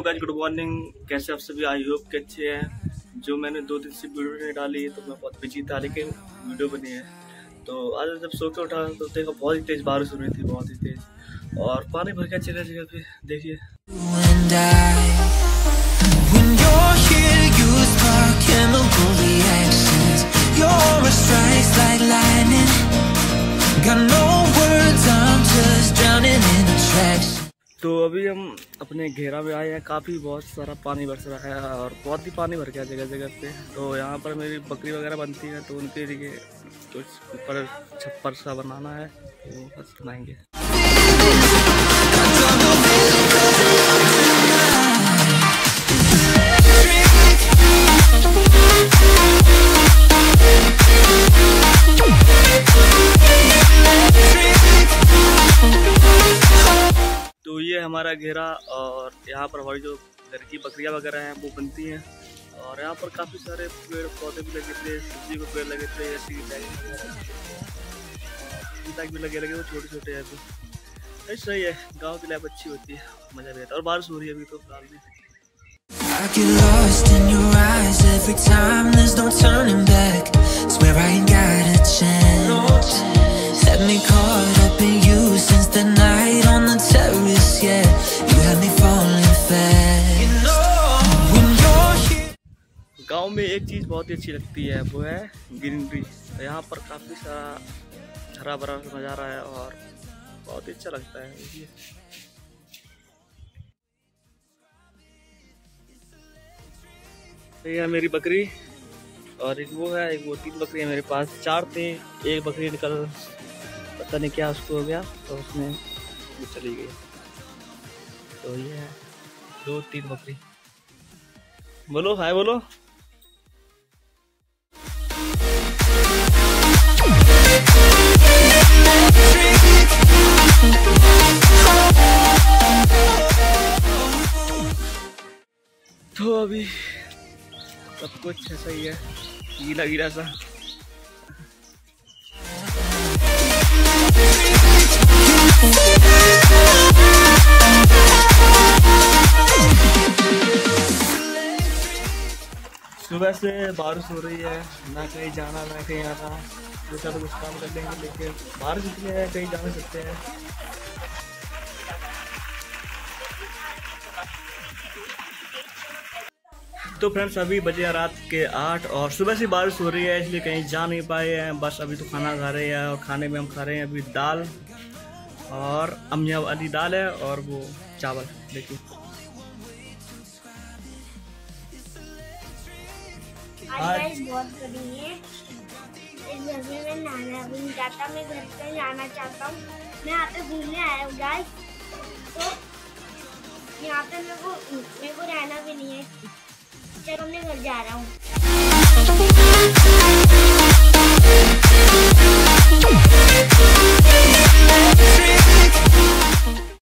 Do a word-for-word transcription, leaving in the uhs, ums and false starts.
Hello guys, good morning. कैसे आप सभी? आई होप के अच्छे हैं। जो मैंने दो दिन से वीडियो नहीं डाली तो मैं बहुत बिजी था, लेकिन वीडियो बनी है। तो आज जब सो के उठा तो देखा बहुत ही तेज बारिश हो रही थी, बहुत ही तेज, और पानी भर गया जगह जगह पे। देखिए तो अभी हम अपने घेरा में आए हैं। काफ़ी बहुत सारा पानी बरस रहा है और बहुत ही पानी भर गया जगह जगह पे। तो यहाँ पर मेरी बकरी वगैरह बनती है, तो उनके लिए कुछ ऊपर छप्पर सा बनाना है, तो बस बनाएंगे। तो ये हमारा घेरा, और यहाँ पर हमारी जो घर की बकरियाँ वगैरह हैं वो बनती हैं। और यहाँ पर काफ़ी सारे पेड़ पौधे भी लगे थे, सब्जी के पेड़ लगे थे, जैसे कि बैगन भी लगे लगे वो छोटे छोटे हैं। तो सही है, गांव की लाइफ अच्छी होती है, मज़ा भी आता है। और बारिश हो रही है अभी तो फिलहाल भी। I get lost in your eyes every time, there's no turning back. Swear I ain't got a chance. Had me caught up in you since the night on the terrace, yeah. You had me falling fast. You know when you're here. गांव में एक चीज़ बहुत ही अच्छी लगती है, वो है greenery. तो यहाँ पर काफ़ी सारा हरा भरा नज़ारा है और बहुत ही अच्छा लगता है। ये है मेरी बकरी, और एक वो है, एक वो तीन बकरी है मेरे पास। चार थे, एक बकरी निकल पता नहीं क्या उसको हो गया, तो उसमें वो चली गई। तो ये है दो तीन बकरी। बोलो हाय बोलो। तो अभी सब कुछ ऐसा ही है, गीला गीला सा। सुबह से बारिश हो रही है, ना कहीं जाना ना कहीं आना। सोचा तो कुछ काम कर लेंगे, लेकिन बारिश इतनी है कहीं जा नहीं सकते हैं। तो फ्रेंड्स, अभी बजे रात के आठ और सुबह से बारिश हो रही है, इसलिए कहीं जा नहीं पाए हैं। बस अभी तो खाना खा रहे हैं, और खाने में हम खा रहे हैं अभी दाल, और अमिया वाली दाल है, और वो चावल। देखिए आज बहुत गर्मी है, इस गर्मी में नहाना भी नहीं चाहता। मैं घर पे जाना चाहता हूँ। मैं यहाँ पे घूमने आया हूँ गाइस, तो यहाँ पे मेरे को मेरे को रहना भी नहीं है। चलो मैं घर जा रहा हूँ।